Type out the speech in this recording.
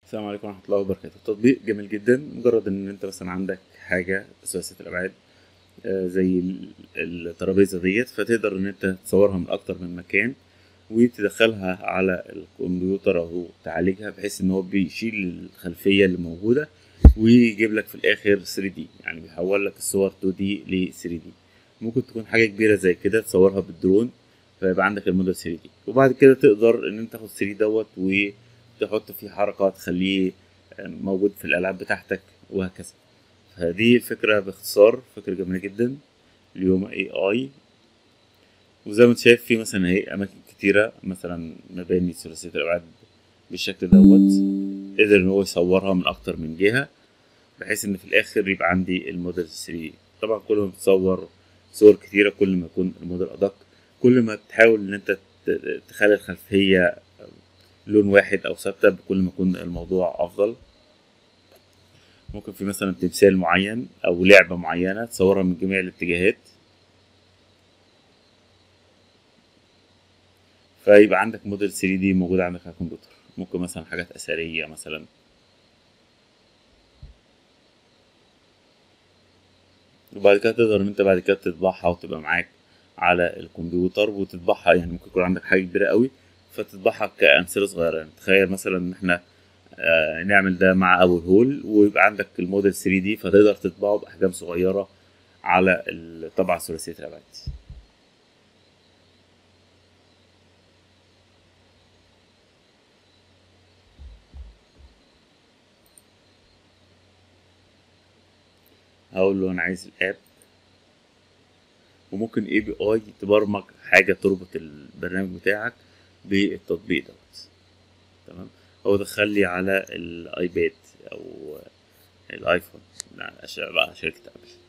السلام عليكم ورحمة الله وبركاته. تطبيق جميل جدا، مجرد ان انت مثلا عندك حاجة ثلاثية الابعاد، زي الترابيزة ديت، فتقدر ان انت تصورها من اكتر من مكان وتدخلها على الكمبيوتر او تعالجها، بحيث ان هو بيشيل الخلفية اللي موجودة ويجيب لك في الاخر 3D، يعني بيحول لك الصور 2D ل 3D. ممكن تكون حاجة كبيرة زي كده تصورها بالدرون، فيبقى عندك الموديل 3D، وبعد كده تقدر ان انت تاخد 3 دوت وتحط فيه حركة تخليه موجود في الالعاب بتاعتك وهكذا. فدي الفكرة باختصار، فكرة جميلة جدا اليوم AI. وزي ما انت شايف في مثلا اهي اماكن كتيرة، مثلا مباني ثلاثية الابعاد بالشكل دوت، قدر ان هو يصورها من اكتر من جهة، بحيث ان في الاخر يبقى عندي الموديل 3. طبعا كل ما بتصور صور كتيرة كل ما يكون الموديل ادق، كل ما تحاول ان انت تخلي الخلفية لون واحد او ثابتة، كل ما يكون الموضوع افضل. ممكن في مثلا تمثال معين او لعبة معينة تصورها من جميع الاتجاهات، فيبقى عندك موديل 3D موجود عندك على الكمبيوتر. ممكن مثلا حاجات اثرية مثلا، وبعد كده تقدر ان انت بعد كده تطبعها وتبقى معاك على الكمبيوتر وتطبعها. يعني ممكن يكون عندك حاجة كبيرة قوي فتطبعها كأمثلة صغيرة. يعني تخيل مثلا ان احنا نعمل ده مع ابو الهول، ويبقى عندك الموديل 3D فتقدر تطبعه بأحجام صغيرة على الطبعة ثلاثية الأبعاد. هقول له انا عايز الاب، وممكن اي بي اي تبرمج حاجه تربط البرنامج بتاعك بالتطبيق دوت. تمام. هو دخل لي على الايباد او الايفون، بقى شركه ابل.